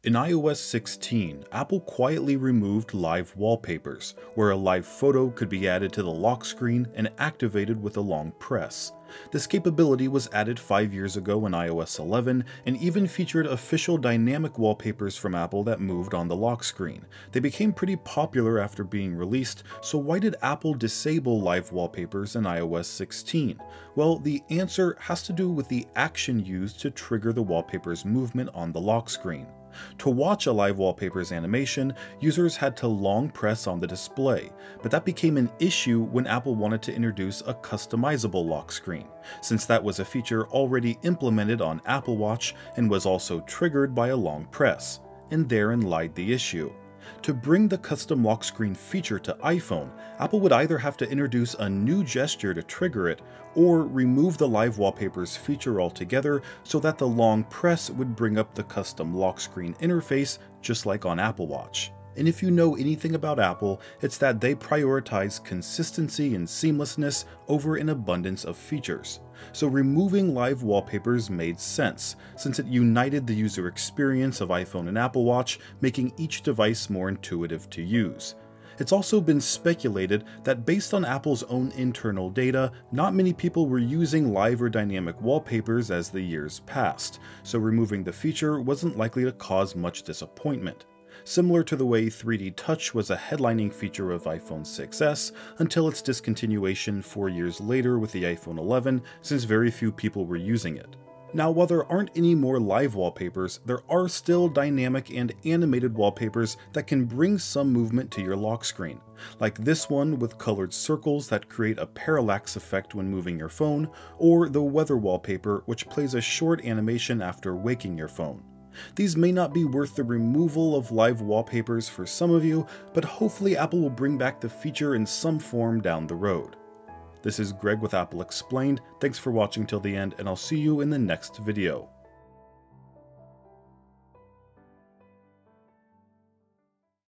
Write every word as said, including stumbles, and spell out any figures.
In i O S sixteen, Apple quietly removed live wallpapers, where a live photo could be added to the lock screen and activated with a long press. This capability was added five years ago in i O S eleven and even featured official dynamic wallpapers from Apple that moved on the lock screen. They became pretty popular after being released, so why did Apple disable live wallpapers in i O S sixteen? Well, the answer has to do with the action used to trigger the wallpaper's movement on the lock screen. To watch a live wallpaper's animation, users had to long press on the display, but that became an issue when Apple wanted to introduce a customizable lock screen, since that was a feature already implemented on Apple Watch and was also triggered by a long press, and therein lied the issue. To bring the custom lock screen feature to iPhone, Apple would either have to introduce a new gesture to trigger it, or remove the live wallpapers feature altogether so that the long press would bring up the custom lock screen interface just like on Apple Watch. And if you know anything about Apple, it's that they prioritize consistency and seamlessness over an abundance of features. So removing live wallpapers made sense, since it united the user experience of iPhone and Apple Watch, making each device more intuitive to use. It's also been speculated that based on Apple's own internal data, not many people were using live or dynamic wallpapers as the years passed, so removing the feature wasn't likely to cause much disappointment. Similar to the way three D Touch was a headlining feature of iPhone six S until its discontinuation four years later with the iPhone eleven, since very few people were using it. Now, while there aren't any more live wallpapers, there are still dynamic and animated wallpapers that can bring some movement to your lock screen, like this one with colored circles that create a parallax effect when moving your phone, or the weather wallpaper which plays a short animation after waking your phone. These may not be worth the removal of live wallpapers for some of you, but hopefully Apple will bring back the feature in some form down the road. This is Greg with Apple Explained. Thanks for watching till the end, and I'll see you in the next video.